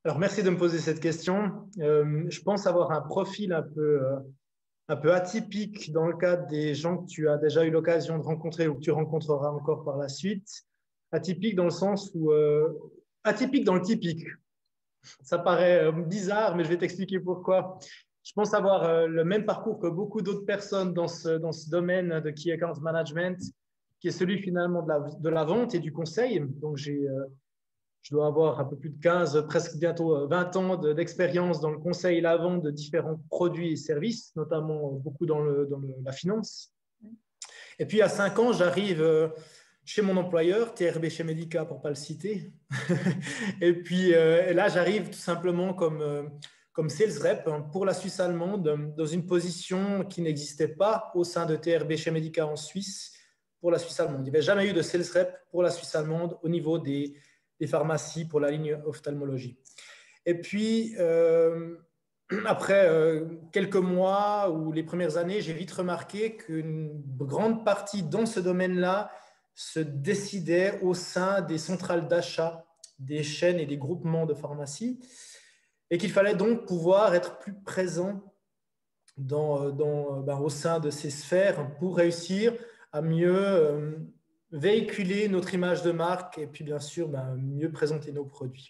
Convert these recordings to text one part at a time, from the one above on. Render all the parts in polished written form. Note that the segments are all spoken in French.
Alors, merci de me poser cette question. Je pense avoir un profil un peu atypique dans le cadre des gens que tu as déjà eu l'occasion de rencontrer ou que tu rencontreras encore par la suite. Atypique dans le sens où… atypique dans le typique. Ça paraît bizarre, mais je vais t'expliquer pourquoi. Je pense avoir le même parcours que beaucoup d'autres personnes dans ce domaine de Key Account Management, qui est celui finalement de la vente et du conseil. Donc, je dois avoir un peu plus de 15, presque bientôt 20 ans d'expérience dans le conseil et la vente de différents produits et services, notamment beaucoup dans la finance. Et puis, à 5 ans, j'arrive chez mon employeur, TRB chez Medica, pour ne pas le citer. Et puis et là, j'arrive tout simplement comme sales rep pour la Suisse allemande, dans une position qui n'existait pas au sein de TRB chez Medica en Suisse pour la Suisse allemande. Il n'y avait jamais eu de sales rep pour la Suisse allemande au niveau des pharmacies pour la ligne ophtalmologie. Et puis, après quelques mois ou les premières années, j'ai vite remarqué qu'une grande partie dans ce domaine-là se décidait au sein des centrales d'achat, des chaînes et des groupements de pharmacies, et qu'il fallait donc pouvoir être plus présent au sein de ces sphères pour réussir à mieux véhiculer notre image de marque et puis bien sûr mieux présenter nos produits.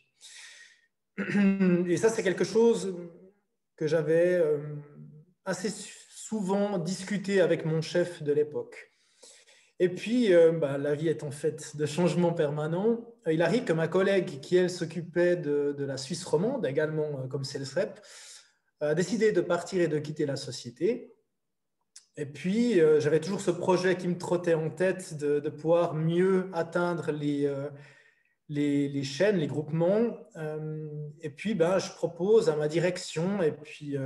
Et ça, c'est quelque chose que j'avais assez souvent discuté avec mon chef de l'époque. Et puis, la vie est en fait de changements permanents. Il arrive que ma collègue, qui elle s'occupait de la Suisse romande, également comme sales rep, a décidé de partir et de quitter la société. Et puis, j'avais toujours ce projet qui me trottait en tête de pouvoir mieux atteindre les chaînes, les groupements. Et puis, je propose à ma direction et puis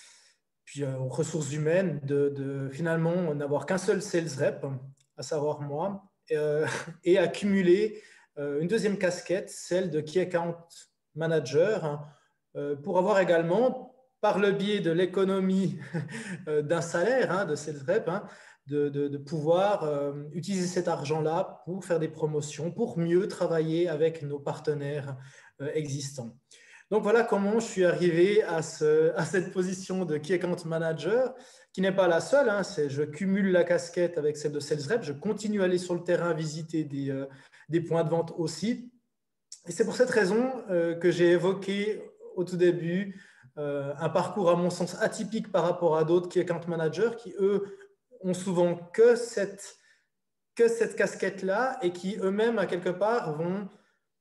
aux ressources humaines de finalement n'avoir qu'un seul sales rep, à savoir moi, et accumuler une deuxième casquette, celle de Key Account Manager, pour avoir également, par le biais de l'économie d'un salaire de sales rep, de pouvoir utiliser cet argent-là pour faire des promotions, pour mieux travailler avec nos partenaires existants. Donc voilà comment je suis arrivé à cette position de Key Account Manager, qui n'est pas la seule. Je cumule la casquette avec celle de Sales Rep. Je continue à aller sur le terrain visiter des points de vente aussi. Et c'est pour cette raison que j'ai évoqué au tout début un parcours à mon sens atypique par rapport à d'autres Key Account Managers qui, eux, ont souvent que cette casquette-là et qui eux-mêmes, à quelque part, vont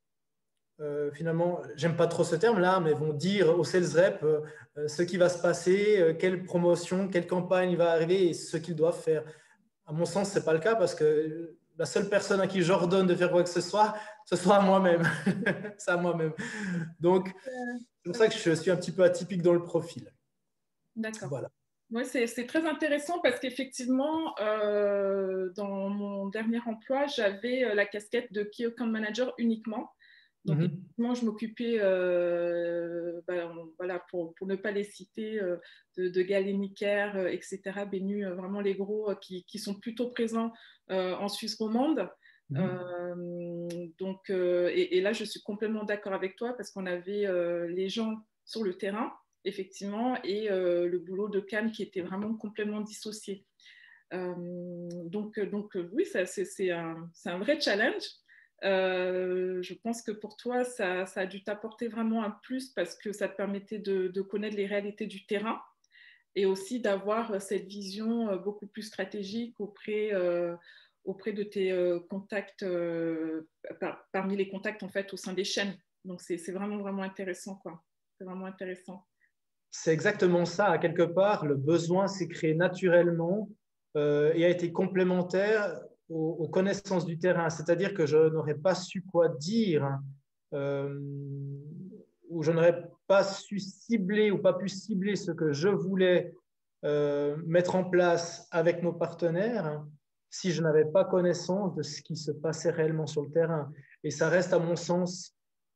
finalement, j'aime pas trop ce terme-là, mais vont dire aux sales reps ce qui va se passer, quelle promotion, quelle campagne va arriver et ce qu'ils doivent faire. À mon sens, ce n'est pas le cas parce que la seule personne à qui j'ordonne de faire quoi que ce soit à moi-même. C'est à moi-même. Donc, c'est pour ça que je suis un petit peu atypique dans le profil. D'accord. Voilà. Oui, c'est très intéressant parce qu'effectivement, dans mon dernier emploi, j'avais la casquette de Key Account Manager uniquement. Donc, effectivement, je m'occupais, voilà, pour ne pas les citer, de Galenicare, etc., Bénu, vraiment les gros qui sont plutôt présents en Suisse romande. Donc, et là, je suis complètement d'accord avec toi parce qu'on avait les gens sur le terrain, effectivement, et le boulot de CAM qui était vraiment complètement dissocié. Donc oui, c'est un vrai challenge. Je pense que pour toi, ça a dû t'apporter vraiment un plus parce que ça te permettait de connaître les réalités du terrain et aussi d'avoir cette vision beaucoup plus stratégique auprès de tes contacts, parmi les contacts en fait au sein des chaînes. Donc c'est vraiment, vraiment intéressant, quoi. C'est vraiment intéressant. C'est exactement ça, à quelque part, le besoin s'est créé naturellement et a été complémentaire aux connaissances du terrain. C'est-à-dire que je n'aurais pas su quoi dire ou je n'aurais pas su cibler ou pas pu cibler ce que je voulais mettre en place avec nos partenaires si je n'avais pas connaissance de ce qui se passait réellement sur le terrain. Et ça reste, à mon sens,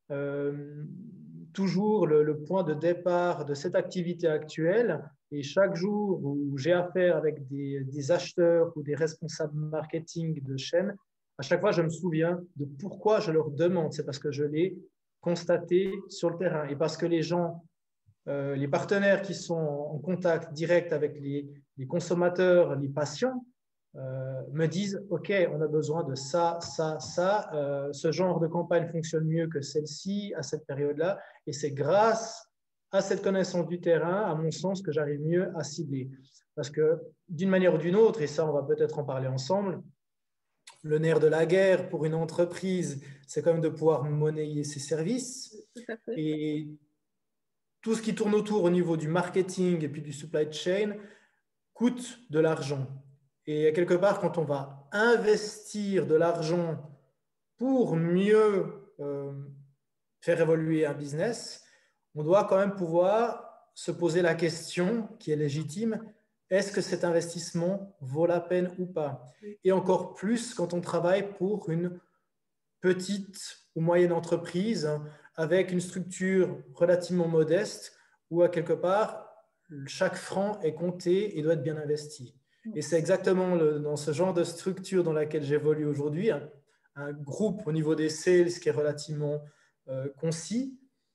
toujours le point de départ de cette activité actuelle. Et chaque jour où j'ai affaire avec des acheteurs ou des responsables marketing de chaîne, à chaque fois, je me souviens de pourquoi je leur demande. C'est parce que je l'ai constater sur le terrain. Et parce que les gens, les partenaires qui sont en contact direct avec les consommateurs, les patients, me disent, OK, on a besoin de ça, ça, ça. Ce genre de campagne fonctionne mieux que celle-ci à cette période-là. Et c'est grâce à cette connaissance du terrain, à mon sens, que j'arrive mieux à cibler. Parce que d'une manière ou d'une autre, et ça, on va peut-être en parler ensemble, le nerf de la guerre pour une entreprise, c'est quand même de pouvoir monnayer ses services. Tout à fait. Et tout ce qui tourne autour au niveau du marketing et puis du supply chain coûte de l'argent. Et quelque part, quand on va investir de l'argent pour mieux faire évoluer un business, on doit quand même pouvoir se poser la question qui est légitime, est-ce que cet investissement vaut la peine ou pas? Et encore plus quand on travaille pour une petite ou moyenne entreprise avec une structure relativement modeste où à quelque part, chaque franc est compté et doit être bien investi. Et c'est exactement dans ce genre de structure dans laquelle j'évolue aujourd'hui, un groupe au niveau des sales qui est relativement concis,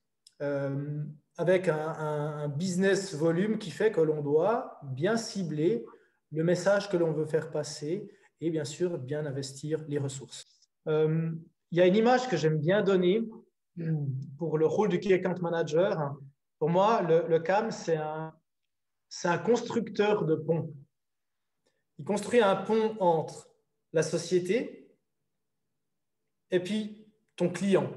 avec un business volume qui fait que l'on doit bien cibler le message que l'on veut faire passer et bien sûr bien investir les ressources. Il y a une image que j'aime bien donner pour le rôle du Key Account Manager. Pour moi, le CAM, c'est un constructeur de pont. Il construit un pont entre la société et puis ton client.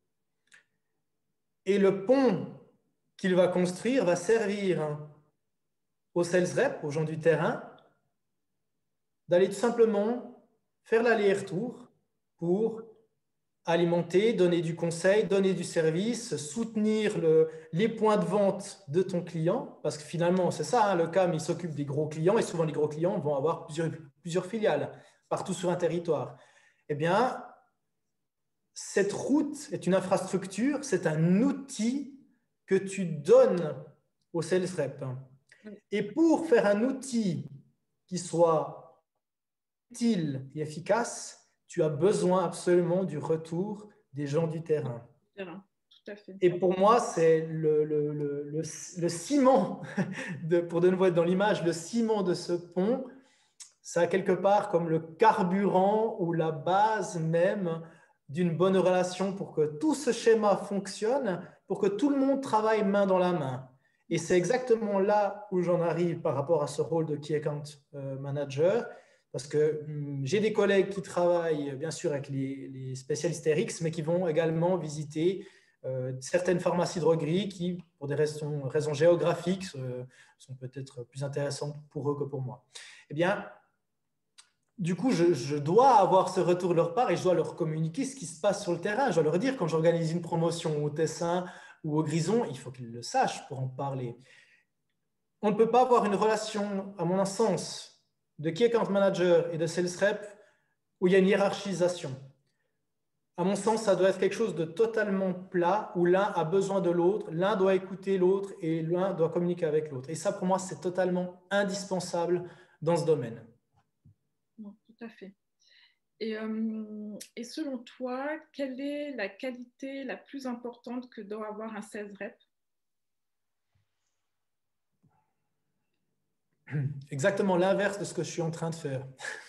Et le pont qu'il va construire va servir aux sales reps, aux gens du terrain, d'aller tout simplement faire l'aller-retour pour alimenter, donner du conseil, donner du service, soutenir les points de vente de ton client, parce que finalement, c'est ça, hein, le CAM, il s'occupe des gros clients, et souvent les gros clients vont avoir plusieurs filiales partout sur un territoire. Eh bien, cette route est une infrastructure, c'est un outil que tu donnes au sales rep. Et pour faire un outil qui soit utile et efficace, tu as besoin absolument du retour des gens du terrain. Tout à fait. Et pour moi, c'est le ciment, pour de nouveau être dans l'image, le ciment de ce pont, ça a quelque part comme le carburant ou la base même d'une bonne relation pour que tout ce schéma fonctionne, pour que tout le monde travaille main dans la main. Et c'est exactement là où j'en arrive par rapport à ce rôle de Key Account Manager, parce que j'ai des collègues qui travaillent bien sûr avec les spécialistes RX, mais qui vont également visiter certaines pharmacies drogueries qui, pour des raisons géographiques, sont peut-être plus intéressantes pour eux que pour moi. Eh bien, du coup, je dois avoir ce retour de leur part et je dois leur communiquer ce qui se passe sur le terrain. Je dois leur dire quand j'organise une promotion au Tessin ou au Grison, il faut qu'ils le sachent pour en parler. On ne peut pas avoir une relation, à mon sens, de Key Account Manager et de Sales Rep où il y a une hiérarchisation. À mon sens, ça doit être quelque chose de totalement plat où l'un a besoin de l'autre, l'un doit écouter l'autre et l'un doit communiquer avec l'autre. Et ça, pour moi, c'est totalement indispensable dans ce domaine. Non, tout à fait. Et selon toi, quelle est la qualité la plus importante que doit avoir un sales rep? Exactement l'inverse de ce que je suis en train de faire.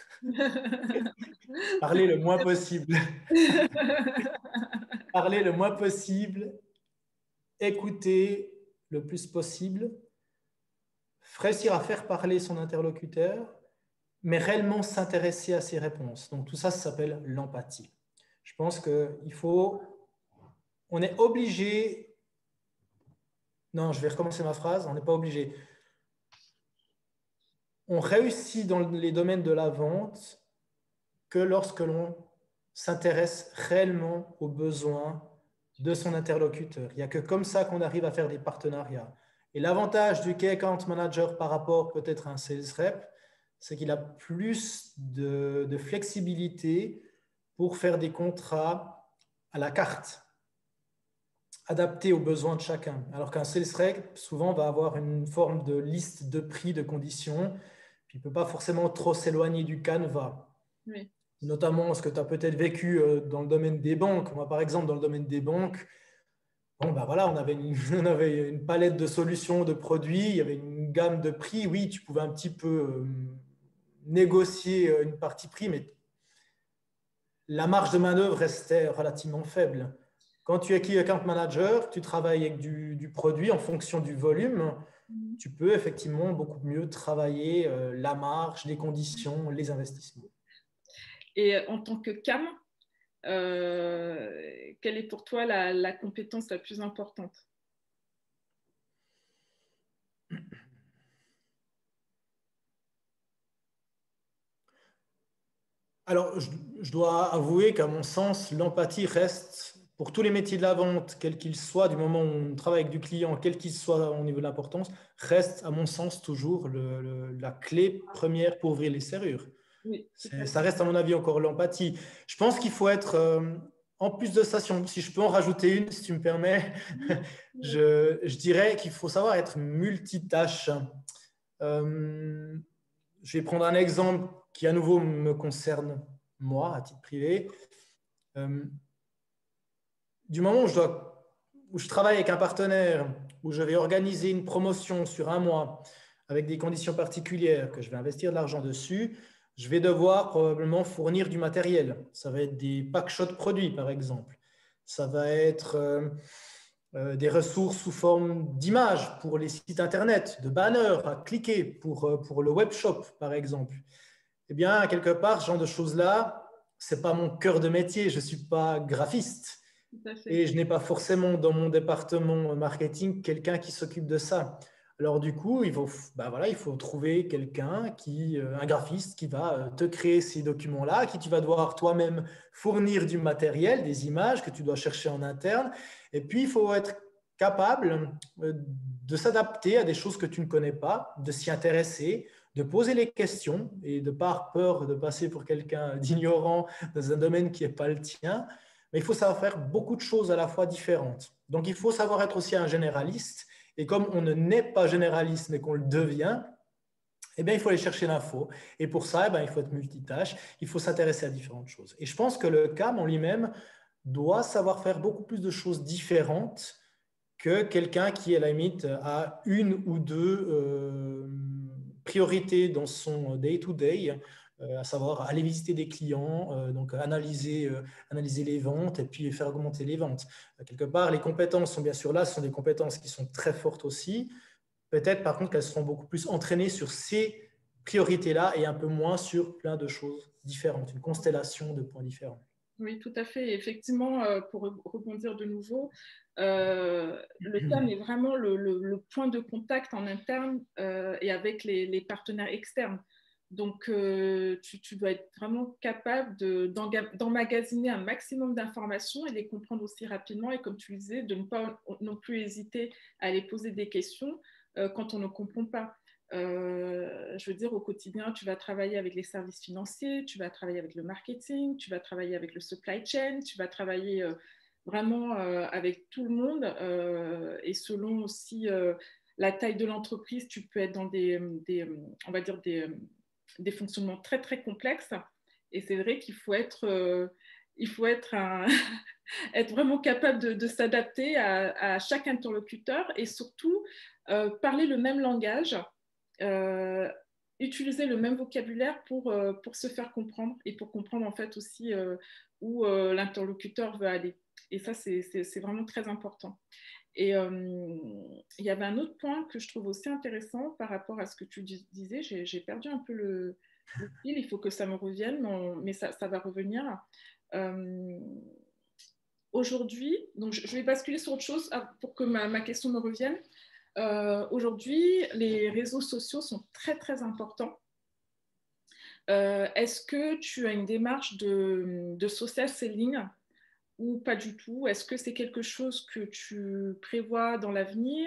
Parler le moins possible. Parler le moins possible, écouter le plus possible, réussir à faire parler son interlocuteur, mais réellement s'intéresser à ses réponses. Donc tout ça, ça s'appelle l'empathie. Je pense on est obligé, non, je vais recommencer ma phrase, on n'est pas obligé. On réussit dans les domaines de la vente que lorsque l'on s'intéresse réellement aux besoins de son interlocuteur. Il n'y a que comme ça qu'on arrive à faire des partenariats. Et l'avantage du Key Account Manager par rapport peut-être à un Sales Rep, c'est qu'il a plus de flexibilité pour faire des contrats à la carte, adaptés aux besoins de chacun. Alors qu'un Sales Rep, souvent, va avoir une forme de liste de prix, de conditions, puis il ne peut pas forcément trop s'éloigner du canevas. Oui. Notamment ce que tu as peut-être vécu dans le domaine des banques. Moi, par exemple, dans le domaine des banques, bon, ben voilà, on avait une palette de solutions, de produits, il y avait une gamme de prix. Oui, tu pouvais un petit peu négocier une partie prix, mais la marge de manœuvre restait relativement faible. Quand tu es key account manager, tu travailles avec du produit en fonction du volume, tu peux effectivement beaucoup mieux travailler la marge, les conditions, les investissements. Et en tant que CAM, quelle est pour toi la compétence la plus importante? Alors, je dois avouer qu'à mon sens, l'empathie reste, pour tous les métiers de la vente, quels qu'ils soient, du moment où on travaille avec du client, quel qu'il soit au niveau de l'importance, reste, à mon sens, toujours la clé première pour ouvrir les serrures. Oui, Ça reste, à mon avis, encore l'empathie. Je pense qu'il faut être, en plus de ça, si je peux en rajouter une, si tu me permets, je dirais qu'il faut savoir être multitâche. Euh, je vais prendre un exemple qui, à nouveau, me concerne moi, à titre privé. Du moment où je travaille avec un partenaire, où je vais organiser une promotion sur un mois avec des conditions particulières, que je vais investir de l'argent dessus, je vais devoir probablement fournir du matériel. Ça va être des packshots produits, par exemple. Ça va être des ressources sous forme d'images pour les sites Internet, de banners à cliquer pour le web shop, par exemple. Eh bien, quelque part, ce genre de choses-là, ce n'est pas mon cœur de métier. Je ne suis pas graphiste. Et je n'ai pas forcément dans mon département marketing quelqu'un qui s'occupe de ça. Alors du coup, il faut trouver quelqu'un un graphiste qui va te créer ces documents-là, qui tu vas devoir toi-même fournir du matériel, des images que tu dois chercher en interne. Et puis, il faut être capable de s'adapter à des choses que tu ne connais pas, de s'y intéresser, de poser les questions et de pas avoir peur de passer pour quelqu'un d'ignorant dans un domaine qui n'est pas le tien. Mais il faut savoir faire beaucoup de choses à la fois différentes. Donc, il faut savoir être aussi un généraliste. Et comme on ne naît pas généraliste, mais qu'on le devient, eh bien, il faut aller chercher l'info. Et pour ça, il faut être multitâche. Il faut s'intéresser à différentes choses. Et je pense que le CAM en lui-même doit savoir faire beaucoup plus de choses différentes que quelqu'un qui, à la limite, a une ou deux priorités dans son day-to-day, à savoir aller visiter des clients, donc analyser les ventes et puis faire augmenter les ventes. Quelque part, les compétences sont bien sûr là, ce sont des compétences qui sont très fortes aussi. Peut-être par contre qu'elles seront beaucoup plus entraînées sur ces priorités-là et un peu moins sur plein de choses différentes, une constellation de points différents. Oui, tout à fait. Effectivement, pour rebondir de nouveau, le CAM est vraiment le point de contact en interne et avec les partenaires externes. Donc, tu dois être vraiment capable d'emmagasiner un maximum d'informations et les comprendre aussi rapidement. Et comme tu le disais, de ne pas non plus hésiter à aller poser des questions quand on ne comprend pas. Je veux dire, au quotidien, tu vas travailler avec les services financiers, tu vas travailler avec le marketing, tu vas travailler avec le supply chain, tu vas travailler vraiment avec tout le monde et selon aussi la taille de l'entreprise, tu peux être dans on va dire des fonctionnements très très complexes et c'est vrai qu'il faut être être vraiment capable de s'adapter à chaque interlocuteur et surtout parler le même langage, utiliser le même vocabulaire pour se faire comprendre et pour comprendre en fait aussi où l'interlocuteur veut aller. Et ça, c'est vraiment très important. Et il y avait un autre point que je trouve aussi intéressant par rapport à ce que tu disais. J'ai perdu un peu le fil, il faut que ça me revienne, mais ça va revenir. Euh, Aujourd'hui, donc je vais basculer sur autre chose pour que ma question me revienne. Aujourd'hui, les réseaux sociaux sont très très importants. Est-ce que tu as une démarche de social selling ou pas du tout? Est-ce que c'est quelque chose que tu prévois dans l'avenir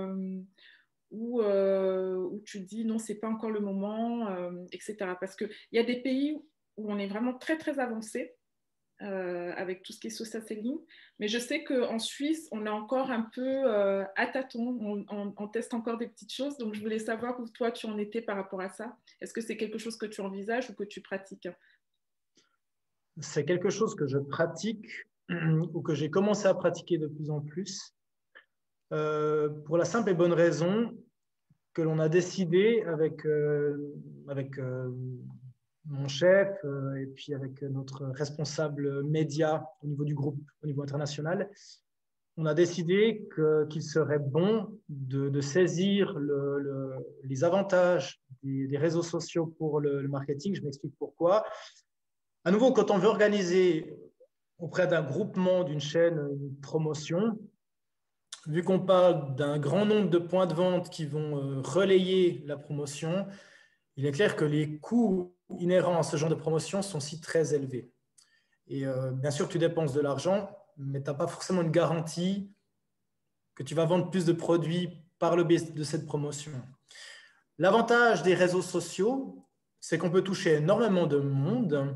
ou tu dis non, c'est pas encore le moment, etc. Parce qu'il y a des pays où on est vraiment très très avancé avec tout ce qui est social selling. Mais je sais qu'en Suisse, on est encore un peu à tâtons, on teste encore des petites choses. Donc, je voulais savoir où toi, tu en étais par rapport à ça. Est-ce que c'est quelque chose que tu envisages ou que tu pratiques? C'est quelque chose que je pratique ou que j'ai commencé à pratiquer de plus en plus, pour la simple et bonne raison que l'on a décidé avec mon chef et puis avec notre responsable média au niveau du groupe, au niveau international, on a décidé qu'il serait bon de saisir les avantages des réseaux sociaux pour le marketing. Je m'explique pourquoi. À nouveau, quand on veut organiser auprès d'un groupement, d'une chaîne, une promotion, vu qu'on parle d'un grand nombre de points de vente qui vont relayer la promotion, il est clair que les coûts inhérents à ce genre de promotion sont aussi très élevés. Et bien sûr, tu dépenses de l'argent, mais tu n'as pas forcément une garantie que tu vas vendre plus de produits par le biais de cette promotion. L'avantage des réseaux sociaux, c'est qu'on peut toucher énormément de monde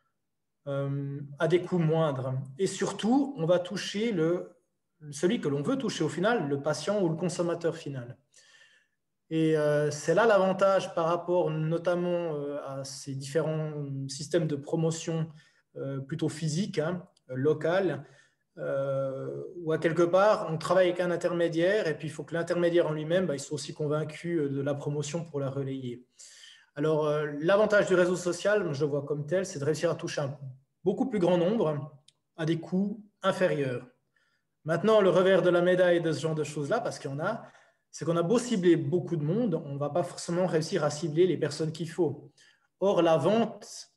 à des coûts moindres. Et surtout, on va toucher celui que l'on veut toucher au final, le patient ou le consommateur final. Et c'est là l'avantage par rapport notamment à ces différents systèmes de promotion plutôt physiques, locales, où à quelque part, on travaille avec un intermédiaire et puis il faut que l'intermédiaire en lui-même, il soit aussi convaincu de la promotion pour la relayer. Alors, l'avantage du réseau social, je le vois comme tel, c'est de réussir à toucher un beaucoup plus grand nombre à des coûts inférieurs. Maintenant, le revers de la médaille de ce genre de choses-là, parce qu'il y en a, c'est qu'on a beau cibler beaucoup de monde, on ne va pas forcément réussir à cibler les personnes qu'il faut. Or, la vente,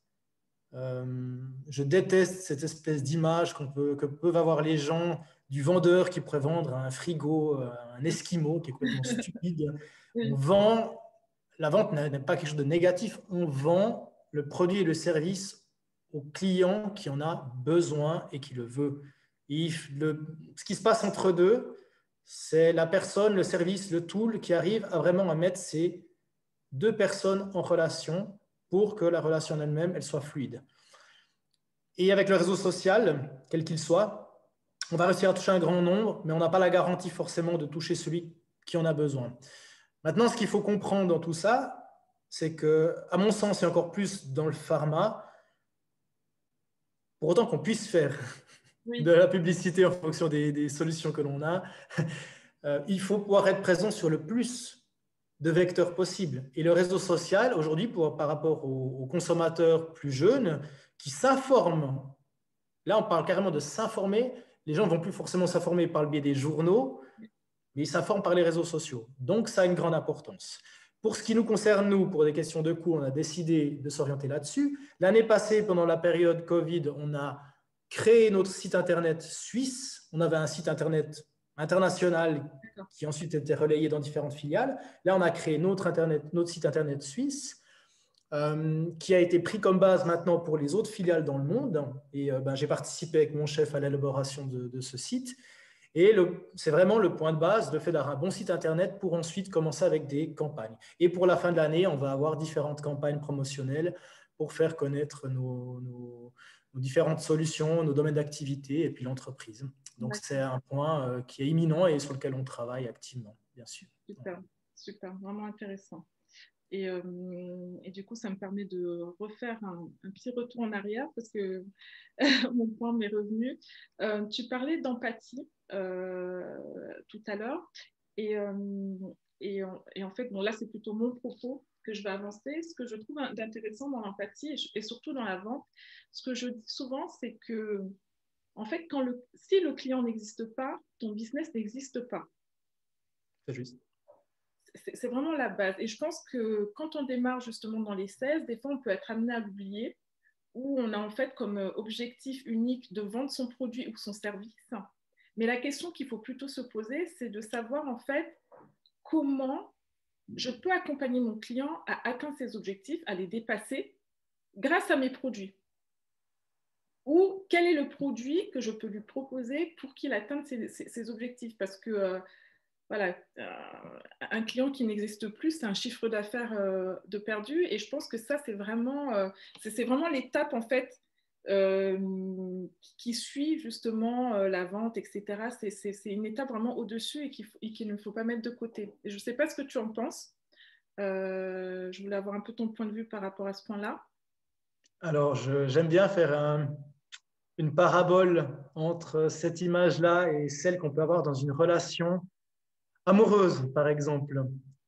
je déteste cette espèce d'image que peuvent avoir les gens du vendeur qui pourrait vendre un frigo, un esquimau, qui est complètement stupide. On vend, la vente n'est pas quelque chose de négatif, on vend le produit et le service au client qui en a besoin et qui le veut. Ce qui se passe entre deux, c'est la personne, le service, le tool qui arrive à vraiment à mettre ces deux personnes en relation pour que la relation en elle-même, elle soit fluide. Et avec le réseau social, quel qu'il soit, on va réussir à toucher un grand nombre, mais on n'a pas la garantie forcément de toucher celui qui en a besoin. Maintenant, ce qu'il faut comprendre dans tout ça, c'est que, à mon sens, et encore plus dans le pharma, pour autant qu'on puisse faire de la publicité en fonction des solutions que l'on a, il faut pouvoir être présent sur le plus de vecteurs possibles. Et le réseau social, aujourd'hui, par rapport aux consommateurs plus jeunes, qui s'informent, là on parle carrément de s'informer, les gens ne vont plus forcément s'informer par le biais des journaux, mais ils s'informent par les réseaux sociaux. Donc ça a une grande importance. Pour ce qui nous concerne, nous, pour des questions de coût, on a décidé de s'orienter là-dessus. L'année passée, pendant la période Covid, on a créé notre site internet suisse. On avait un site internet international qui ensuite était relayé dans différentes filiales. Là, on a créé notre site internet suisse qui a été pris comme base maintenant pour les autres filiales dans le monde. Et j'ai participé avec mon chef à l'élaboration de ce site. Et c'est vraiment le point de base, le fait d'avoir un bon site internet pour ensuite commencer avec des campagnes. Et pour la fin de l'année, on va avoir différentes campagnes promotionnelles pour faire connaître nos différentes solutions, nos domaines d'activité et puis l'entreprise. Donc, c'est un point qui est imminent et sur lequel on travaille activement, bien sûr. Super, super, vraiment intéressant. Et du coup, ça me permet de refaire un petit retour en arrière parce que mon point m'est revenu. Tu parlais d'empathie tout à l'heure. Et en fait, bon, là, c'est plutôt mon propos que je vais avancer. Ce que je trouve d'intéressant dans l'empathie et surtout dans la vente, ce que je dis souvent, c'est que, en fait, si le client n'existe pas, ton business n'existe pas. C'est juste. C'est vraiment la base. Et je pense que quand on démarre justement dans les 16, des fois, on peut être amené à l'oublier, où on a en fait comme objectif unique de vendre son produit ou son service. Mais la question qu'il faut plutôt se poser, c'est de savoir en fait comment je peux accompagner mon client à atteindre ses objectifs, à les dépasser grâce à mes produits. Ou quel est le produit que je peux lui proposer pour qu'il atteigne ses objectifs. Parce que voilà, un client qui n'existe plus, c'est un chiffre d'affaires de perdu. Et je pense que ça, c'est vraiment l'étape en fait qui suit justement la vente, etc. C'est une étape vraiment au-dessus et qu'il ne faut pas mettre de côté. Et je ne sais pas ce que tu en penses. Je voulais avoir un peu ton point de vue par rapport à ce point-là. Alors, j'aime bien faire une parabole entre cette image-là et celle qu'on peut avoir dans une relation amoureuse, par exemple.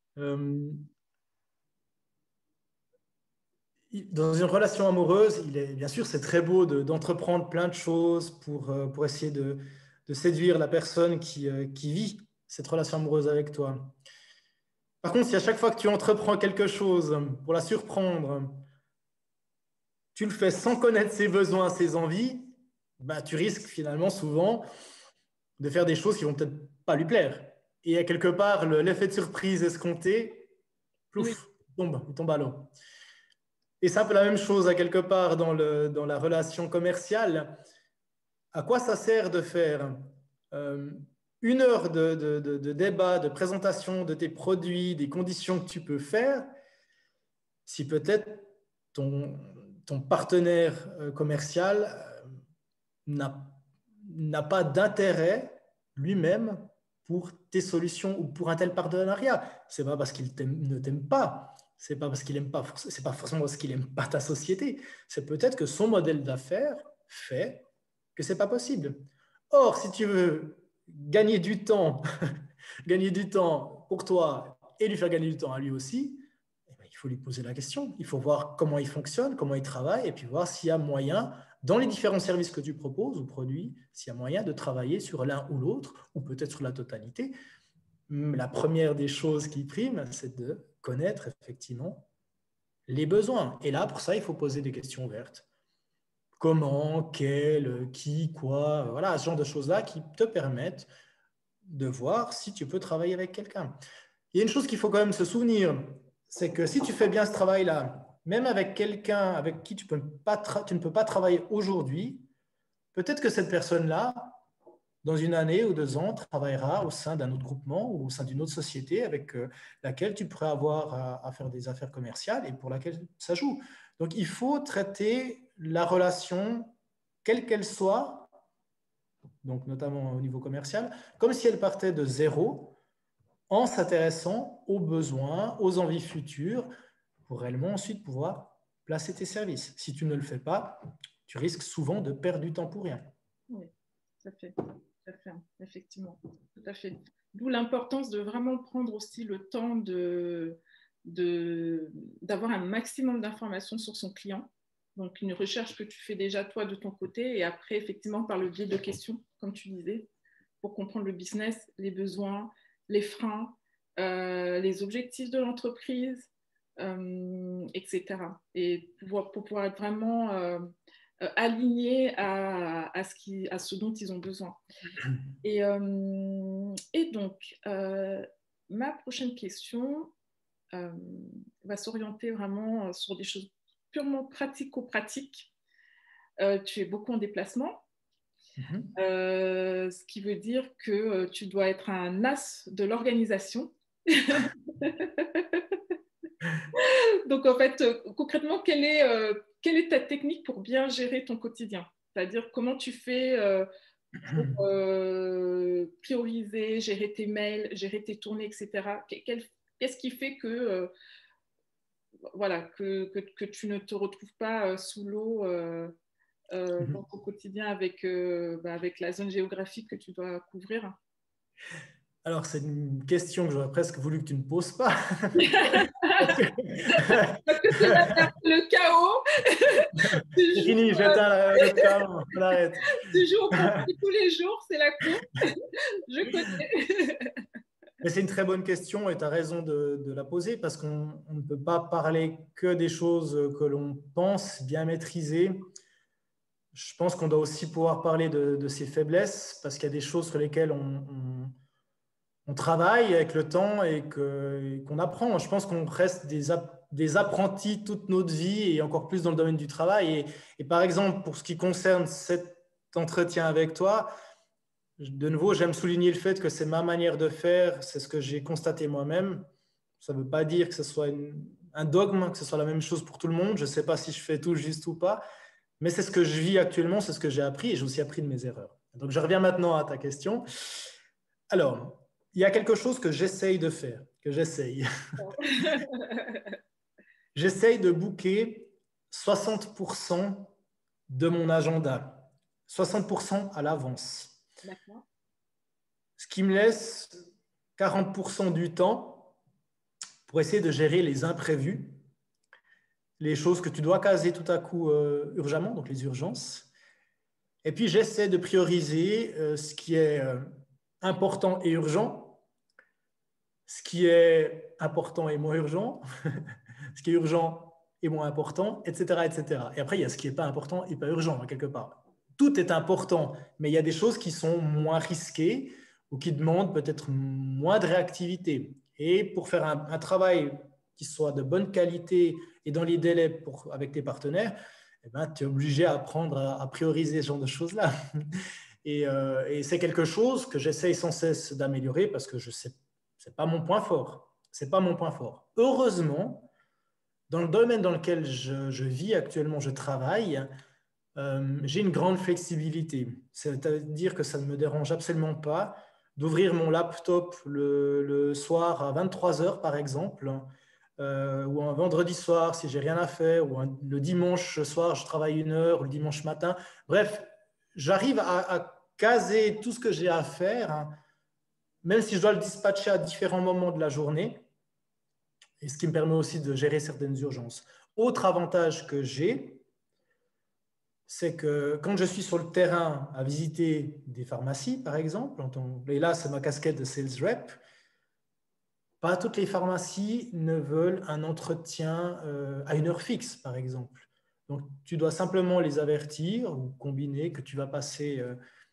Dans une relation amoureuse, bien sûr, c'est très beau d'entreprendre plein de choses pour essayer de séduire la personne qui vit cette relation amoureuse avec toi. Par contre, si à chaque fois que tu entreprends quelque chose pour la surprendre, tu le fais sans connaître ses besoins, ses envies, bah, tu risques finalement souvent de faire des choses qui vont peut-être pas lui plaire. Et à quelque part, l'effet de surprise escompté, Oui, plouf, il tombe à l'eau. Et c'est un peu la même chose à quelque part dans la relation commerciale. À quoi ça sert de faire une heure de débat, de présentation de tes produits, des conditions que tu peux faire, si peut-être ton partenaire commercial n'a pas d'intérêt lui-même pour tes solutions ou pour un tel partenariat. C'est pas parce qu'il ne t'aime pas, c'est pas parce qu'il aime pas, c'est pas forcément parce qu'il aime pas ta société. C'est peut-être que son modèle d'affaires fait que c'est pas possible. Or, si tu veux gagner du temps, gagner du temps pour toi et lui faire gagner du temps à lui aussi, eh bien, il faut lui poser la question. Il faut voir comment il fonctionne, comment il travaille, et puis voir s'il y a moyen, dans les différents services que tu proposes ou produits, s'il y a moyen de travailler sur l'un ou l'autre, ou peut-être sur la totalité. La première des choses qui prime, c'est de connaître effectivement les besoins. Et là, pour ça, il faut poser des questions ouvertes. Comment, quel, qui, quoi, voilà, ce genre de choses-là qui te permettent de voir si tu peux travailler avec quelqu'un. Il y a une chose qu'il faut quand même se souvenir, c'est que si tu fais bien ce travail-là, même avec quelqu'un avec qui tu ne peux pas travailler aujourd'hui, peut-être que cette personne-là, dans une année ou 2 ans, travaillera au sein d'un autre groupement ou au sein d'une autre société avec laquelle tu pourrais avoir à faire des affaires commerciales et pour laquelle ça joue. Donc, il faut traiter la relation, quelle qu'elle soit, donc notamment au niveau commercial, comme si elle partait de zéro, en s'intéressant aux besoins, aux envies futures, pour réellement ensuite pouvoir placer tes services. Si tu ne le fais pas, tu risques souvent de perdre du temps pour rien. oui, tout à fait, effectivement, tout à fait. D'où l'importance de vraiment prendre aussi le temps d'avoir un maximum d'informations sur son client. Donc, une recherche que tu fais déjà toi de ton côté et après, effectivement, par le biais de questions, comme tu disais, pour comprendre le business, les besoins, les freins, les objectifs de l'entreprise, etc. Et pour pouvoir être vraiment alignés à ce dont ils ont besoin. Et donc, ma prochaine question va s'orienter vraiment sur des choses purement pratico-pratiques. Tu es beaucoup en déplacement, ce qui veut dire que tu dois être un as de l'organisation. Donc, en fait, concrètement, quelle est ta technique pour bien gérer ton quotidien? C'est-à-dire, comment tu fais pour prioriser, gérer tes mails, gérer tes tournées, etc. Qu'est-ce qui fait que, voilà, que tu ne te retrouves pas sous l'eau dans ton quotidien avec la zone géographique que tu dois couvrir? Alors, c'est une question que j'aurais presque voulu que tu ne poses pas. Parce que c'est le chaos. C'est fini, j'éteins le câble, on arrête. Tu joues au pompier tous les jours, c'est la cour. Je connais. Mais c'est une très bonne question et tu as raison de la poser parce qu'on ne peut pas parler que des choses que l'on pense bien maîtriser. Je pense qu'on doit aussi pouvoir parler de ses faiblesses parce qu'il y a des choses sur lesquelles on travaille avec le temps et qu'on apprend. Je pense qu'on reste des apprentis toute notre vie et encore plus dans le domaine du travail. Et par exemple, pour ce qui concerne cet entretien avec toi, de nouveau, j'aime souligner le fait que c'est ma manière de faire, c'est ce que j'ai constaté moi-même. Ça ne veut pas dire que ce soit un dogme, que ce soit la même chose pour tout le monde. Je ne sais pas si je fais tout juste ou pas, mais c'est ce que je vis actuellement, c'est ce que j'ai appris et j'ai aussi appris de mes erreurs. Donc, je reviens maintenant à ta question. Alors, il y a quelque chose que j'essaye de faire, que j'essaye. J'essaye de booker 60% de mon agenda. 60% à l'avance. D'accord. Ce qui me laisse 40% du temps pour essayer de gérer les imprévus, les choses que tu dois caser tout à coup urgemment, donc les urgences. Et puis, j'essaie de prioriser ce qui est important et urgent, ce qui est important et moins urgent, ce qui est urgent et moins important, etc., etc. Et après, il y a ce qui n'est pas important et pas urgent, quelque part. Tout est important, mais il y a des choses qui sont moins risquées ou qui demandent peut-être moins de réactivité. Et pour faire un travail qui soit de bonne qualité et dans les délais avec tes partenaires, eh ben, tu es obligé à apprendre à prioriser ce genre de choses-là. Et c'est quelque chose que j'essaye sans cesse d'améliorer parce que je sais, c'est pas mon point fort. C'est pas mon point fort. Heureusement, dans le domaine dans lequel je vis actuellement, je travaille, j'ai une grande flexibilité. C'est-à-dire que ça ne me dérange absolument pas d'ouvrir mon laptop le soir à 23 heures, par exemple, ou un vendredi soir si j'ai rien à faire, ou le dimanche soir, je travaille 1 heure, ou le dimanche matin. Bref, j'arrive à caser tout ce que j'ai à faire, hein, même si je dois le dispatcher à différents moments de la journée, et ce qui me permet aussi de gérer certaines urgences. Autre avantage que j'ai, c'est que quand je suis sur le terrain à visiter des pharmacies, par exemple, et là, c'est ma casquette de sales rep, pas toutes les pharmacies ne veulent un entretien à 1 heure fixe, par exemple. Donc, tu dois simplement les avertir ou combiner que tu vas passer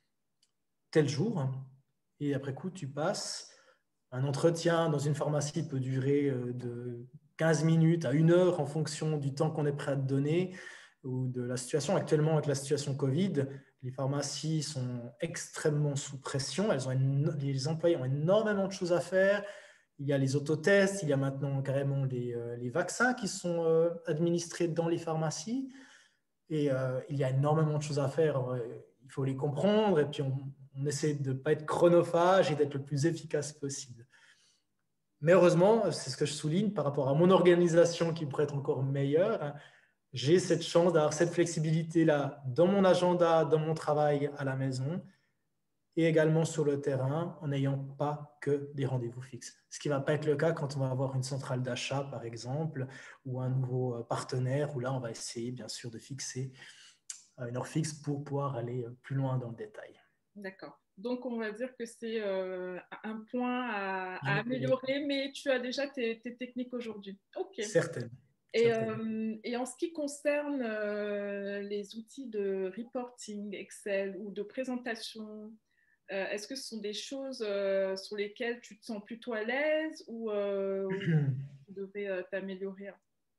tel jour, hein, et après coup, tu passes. Un entretien dans une pharmacie peut durer de 15 minutes à 1 heure en fonction du temps qu'on est prêt à te donner ou de la situation. Actuellement, avec la situation Covid, les pharmacies sont extrêmement sous pression. Les employés ont énormément de choses à faire. Il y a les autotests, il y a maintenant carrément les vaccins qui sont administrés dans les pharmacies. Et il y a énormément de choses à faire. Il faut les comprendre et puis on essaie de ne pas être chronophage et d'être le plus efficace possible. Mais heureusement, c'est ce que je souligne par rapport à mon organisation qui pourrait être encore meilleure, hein, j'ai cette chance d'avoir cette flexibilité-là dans mon agenda, dans mon travail à la maison et également sur le terrain en n'ayant pas que des rendez-vous fixes. Ce qui ne va pas être le cas quand on va avoir une centrale d'achat, par exemple, ou un nouveau partenaire, où là, on va essayer, bien sûr, de fixer une heure fixe pour pouvoir aller plus loin dans le détail. D'accord. Donc, on va dire que c'est un point à améliorer, mais tu as déjà tes techniques aujourd'hui. OK. Certaines. Et en ce qui concerne les outils de reporting, Excel ou de présentation, est-ce que ce sont des choses sur lesquelles tu te sens plutôt à l'aise ou tu devrais t'améliorer?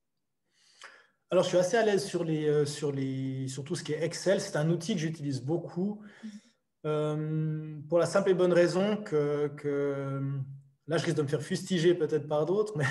Alors, je suis assez à l'aise sur tout ce qui est Excel. C'est un outil que j'utilise beaucoup pour la simple et bonne raison que là, je risque de me faire fustiger peut-être par d'autres, mais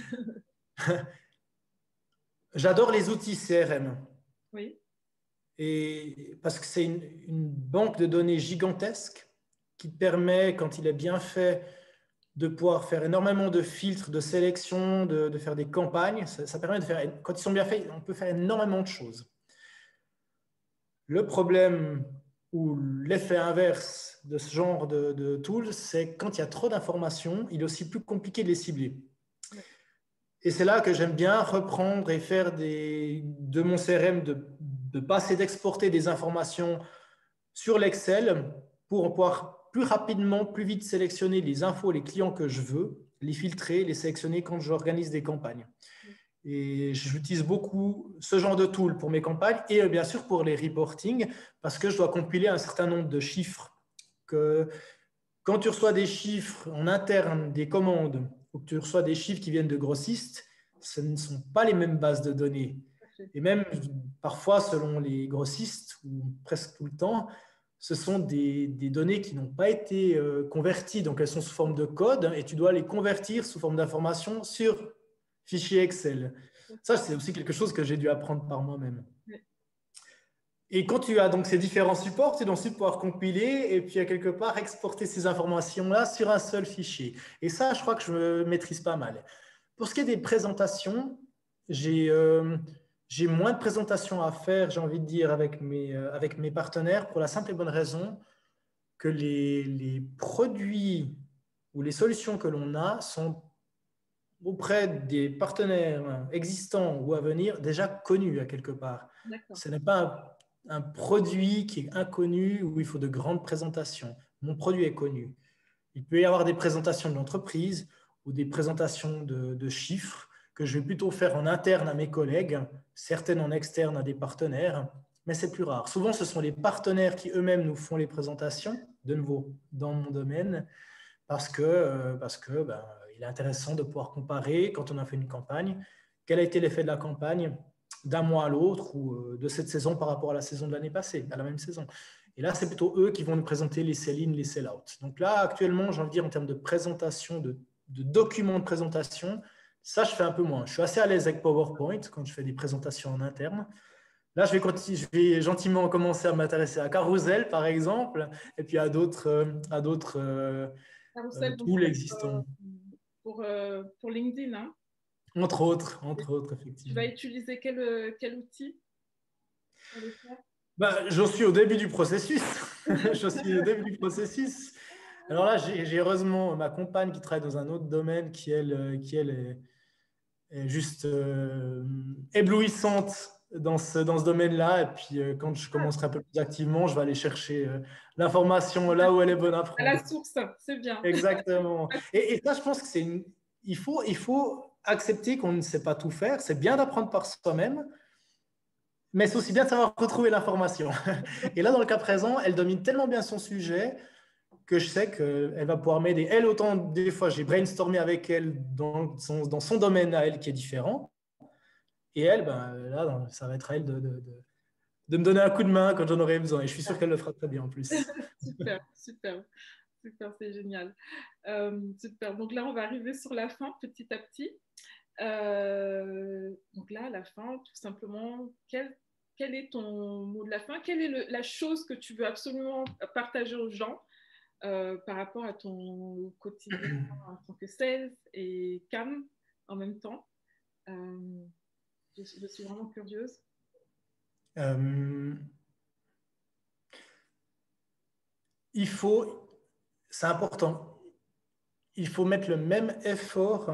j'adore les outils CRM. Oui. Et parce que c'est une banque de données gigantesque qui permet, quand il est bien fait, de pouvoir faire énormément de filtres, de sélection, de faire des campagnes. Ça permet de faire, quand ils sont bien faits, on peut faire énormément de choses. Le problème ou l'effet inverse de ce genre de tools, c'est quand il y a trop d'informations, il est aussi plus compliqué de les cibler. Ouais. Et c'est là que j'aime bien reprendre et faire de mon CRM, de passer, d'exporter des informations sur l'Excel pour pouvoir plus rapidement, plus vite sélectionner les infos, les clients que je veux, les filtrer, les sélectionner quand j'organise des campagnes. Et j'utilise beaucoup ce genre de tool pour mes campagnes et bien sûr pour les reporting parce que je dois compiler un certain nombre de chiffres. Quand tu reçois des chiffres en interne des commandes ou que tu reçois des chiffres qui viennent de grossistes, ce ne sont pas les mêmes bases de données. Et même parfois, selon les grossistes, ou presque tout le temps, ce sont des données qui n'ont pas été converties. Donc, elles sont sous forme de code et tu dois les convertir sous forme d'information sur fichier Excel. Ça, c'est aussi quelque chose que j'ai dû apprendre par moi-même. Et quand tu as donc ces différents supports, tu dois ensuite pouvoir compiler et puis à quelque part exporter ces informations-là sur un seul fichier. Et ça, je crois que je me maîtrise pas mal. Pour ce qui est des présentations, j'ai j'ai moins de présentations à faire, j'ai envie de dire, avec mes partenaires pour la simple et bonne raison que les produits ou les solutions que l'on a sont auprès des partenaires existants ou à venir déjà connus à quelque part. D'accord. Ce n'est pas un produit qui est inconnu où il faut de grandes présentations. Mon produit est connu. Il peut y avoir des présentations de l'entreprise ou des présentations de chiffres que je vais plutôt faire en interne à mes collègues, certaines en externe à des partenaires, mais c'est plus rare. Souvent, ce sont les partenaires qui eux-mêmes nous font les présentations, de nouveau dans mon domaine, parce que ben, il est intéressant de pouvoir comparer quand on a fait une campagne, quel a été l'effet de la campagne d'un mois à l'autre ou de cette saison par rapport à la saison de l'année passée, à la même saison. Et là, c'est plutôt eux qui vont nous présenter les sell-in, les sell-out. Donc là, actuellement, j'ai envie de dire en termes de présentation, de documents de présentation, ça, je fais un peu moins. Je suis assez à l'aise avec PowerPoint quand je fais des présentations en interne. Là, je vais gentiment commencer à m'intéresser à Carousel, par exemple, et puis à d'autres Carousel, donc tools existants. pour LinkedIn, hein. Entre autres, Tu vas effectivement. utiliser quel outil pour le faire? Bah, je suis au début du processus. Je suis au début du processus. Alors là, j'ai heureusement ma compagne qui travaille dans un autre domaine qui, elle est juste éblouissante dans ce domaine-là. Et puis, quand je Ah, commencerai un peu plus activement, je vais aller chercher l'information là où elle est bonne à à prendre. la source, c'est bien. Exactement. Et ça, je pense que il faut accepter qu'on ne sait pas tout faire. C'est bien d'apprendre par soi-même, mais c'est aussi bien de savoir retrouver l'information. Et là, dans le cas présent, elle domine tellement bien son sujet que je sais qu'elle va pouvoir m'aider. Elle, autant des fois, j'ai brainstormé avec elle dans son domaine à elle qui est différent. Et elle, ben, là, ça va être à elle de me donner un coup de main quand j'en aurai besoin. Et je suis sûr qu'elle le fera très bien en plus. Super, super, super, c'est génial. Super. Donc là, on va arriver sur la fin petit à petit. Donc là, à la fin, tout simplement, quel est ton mot de la fin? Quelle est la chose que tu veux absolument partager aux gens par rapport à ton quotidien en tant que sales et CAM en même temps? Euh, je suis vraiment curieuse. Euh, il faut, c'est important, il faut mettre le même effort,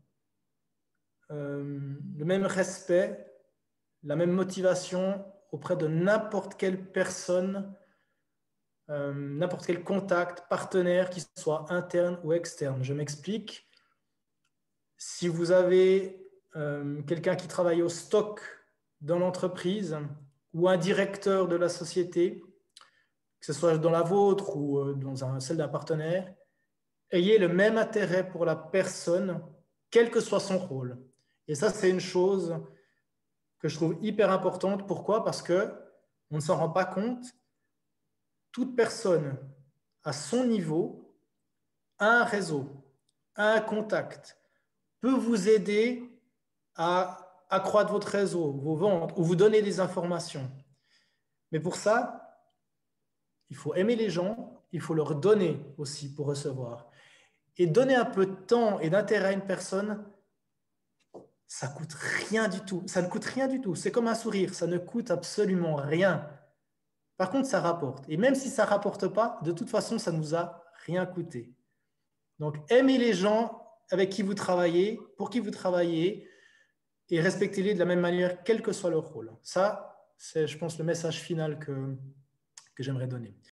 le même respect, la même motivation auprès de n'importe quelle personne, n'importe quel contact, partenaire, qu'il soit interne ou externe. Je m'explique. Si vous avez quelqu'un qui travaille au stock dans l'entreprise ou un directeur de la société, que ce soit dans la vôtre ou celle d'un partenaire, ayez le même intérêt pour la personne, quel que soit son rôle. Et ça, c'est une chose que je trouve hyper importante. Pourquoi? Parce que on ne s'en rend pas compte. Toute personne à son niveau a un réseau, a un contact, peut vous aider à accroître votre réseau, vos ventes ou vous donner des informations. Mais pour ça, il faut aimer les gens, il faut leur donner aussi pour recevoir. Et donner un peu de temps et d'intérêt à une personne, ça coûte rien du tout. Ça ne coûte rien du tout. C'est comme un sourire, ça ne coûte absolument rien. Par contre, ça rapporte. Et même si ça ne rapporte pas, de toute façon, ça ne nous a rien coûté. Donc, aimez les gens avec qui vous travaillez, pour qui vous travaillez, et respectez-les de la même manière, quel que soit leur rôle. Ça, c'est, je pense, le message final que j'aimerais donner.